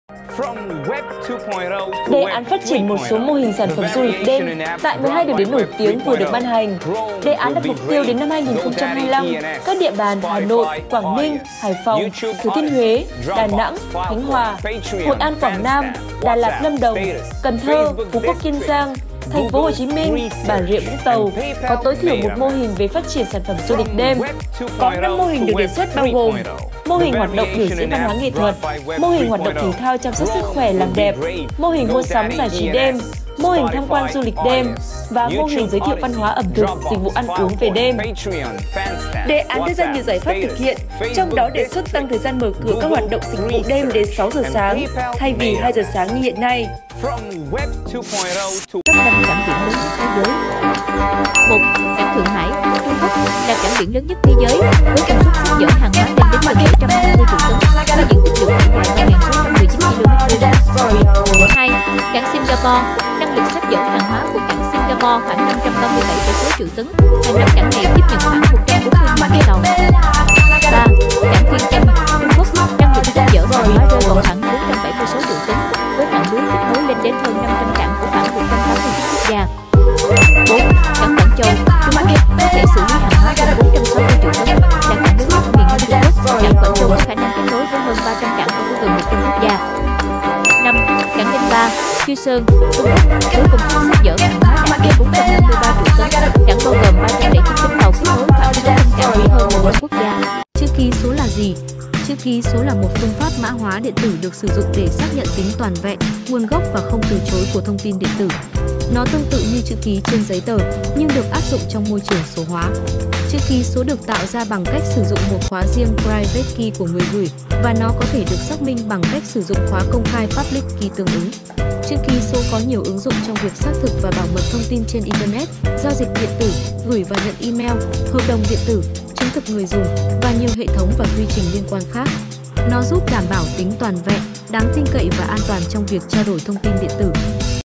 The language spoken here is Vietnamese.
Đề án phát triển một số mô hình sản phẩm du lịch đêm tại 12 điểm đến nổi tiếng vừa được ban hành. Đề án đặt mục tiêu đến năm 2025, các địa bàn Hà Nội, Quảng Ninh, Hải Phòng, Thừa Thiên Huế, Đà Nẵng, Khánh Hòa, Hội An Quảng Nam, Đà Lạt Lâm Đồng, Cần Thơ, Phú Quốc Kiên Giang, Thành phố Hồ Chí Minh, Bà Rịa Vũng Tàu có tối thiểu một mô hình về phát triển sản phẩm du lịch đêm. Có 5 mô hình được đề xuất bao gồm mô hình hoạt động biểu diễn văn hóa nghệ thuật, mô hình hoạt động thể thao chăm sóc sức khỏe làm đẹp, mô hình mua sắm giải trí đêm, mô hình tham quan du lịch đêm và mô hình giới thiệu văn hóa ẩm thực, dịch vụ ăn uống về đêm. Đề án đưa ra nhiều giải pháp thực hiện, trong đó đề xuất tăng thời gian mở cửa các hoạt động dịch vụ đêm đến 6 giờ sáng thay vì 2 giờ sáng như hiện nay. Top 5 cảng biển lớn nhất thế giới. 1. Cảng Thượng Hải, Trung Quốc là cảng biển lớn nhất thế giới với công suất xếp dỡ hàng hóa lên đến gần 150 triệu tấn, với diện tích lượng hàng dài 3.619 km². 2. Cảng Singapore, năng lực xếp dỡ hàng hóa của cảng Singapore khoảng 537,6 triệu tấn, hàng năm cảng này tiếp nhận khoảng 140 tàu. 3. Cảng Viên Chăn, Trung Quốc, năng lực xếp dỡ hàng hóa rơi vào khoảng 476 triệu tấn, với mạng lưới kết nối lên đến hơn 500 cảng của khoảng 180 quốc gia. 4. Cảng Quảng Châu, Trung Quốc có thể xử lý hàng hóa gần 460 triệu tấn, là cảng lớn nhất miền Nam Trung Quốc. Cảng Quảng Châu có khả năng kết nối với hơn 300 cảng của gần 100 quốc gia. 5. Cảng Ninh Ba, Chư Sơn, Trung Quốc với công suất xếp dỡ hàng hóa đạt đến 453 triệu tấn, cảng bao gồm 309 tàu kết nối khoảng 600 cảng với hơn 100 quốc gia. Chữ ký số là gì? Chữ ký số là một phương pháp mã hóa điện tử được sử dụng để xác nhận tính toàn vẹn, nguồn gốc và không từ chối của thông tin điện tử. Nó tương tự như chữ ký trên giấy tờ, nhưng được áp dụng trong môi trường số hóa. Chữ ký số được tạo ra bằng cách sử dụng một khóa riêng private key của người gửi, và nó có thể được xác minh bằng cách sử dụng khóa công khai public key tương ứng. Chữ ký số có nhiều ứng dụng trong việc xác thực và bảo mật thông tin trên Internet, giao dịch điện tử, gửi và nhận email, hợp đồng điện tử, chứng thực người dùng và nhiều hệ thống và quy trình liên quan khác. Nó giúp đảm bảo tính toàn vẹn, đáng tin cậy và an toàn trong việc trao đổi thông tin điện tử.